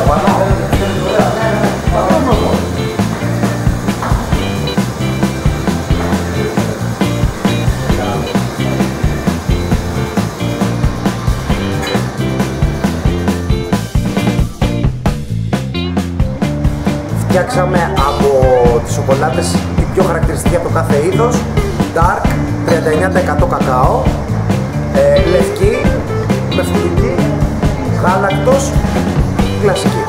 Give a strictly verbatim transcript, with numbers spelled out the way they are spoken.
Φτιάξαμε από τις σοκολάτες η πιο χαρακτηριστική από το κάθε είδος, dark, τριάντα εννέα τοις εκατό κακάο, ε, λευκή, με φουντουκή, γάλακτος, κλασική.